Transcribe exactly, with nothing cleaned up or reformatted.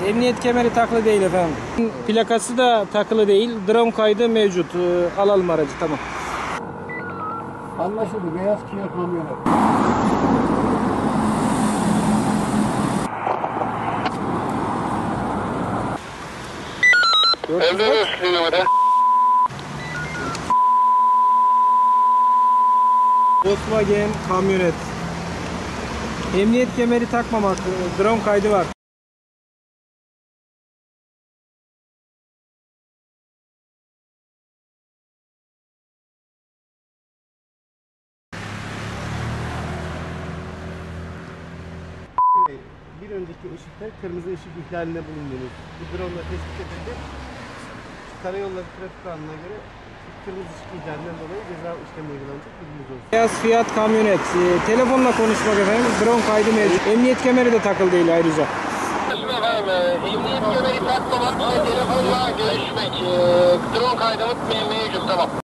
Emniyet kemeri takılı değil efendim. Plakası da takılı değil. Drone kaydı mevcut. Ee, alalım aracı, tamam. Anlaşıldı. Beyaz Kia kamyonet. Emre numara. Volkswagen kamyonet. Emniyet kemeri takmamak. Drone kaydı var. Bir önceki ışıkta kırmızı ışık ihlaline bulundunuz. Bu drone tespit edildi. Karayolları trafik kanununa göre kırmızı ışık ihlalinden dolayı ceza işlemi uygulanacak. Bilginiz olsun. Beyaz Fiat kamyonet. Ee, telefonla konuşmak efendim. Drone kaydı mevcut. Emniyet kemeri de takılı değil ayrıca. Efendim, emniyet kemeri takmamak ve telefonla görüşmek. Drone kaydımız mevcut, tamam.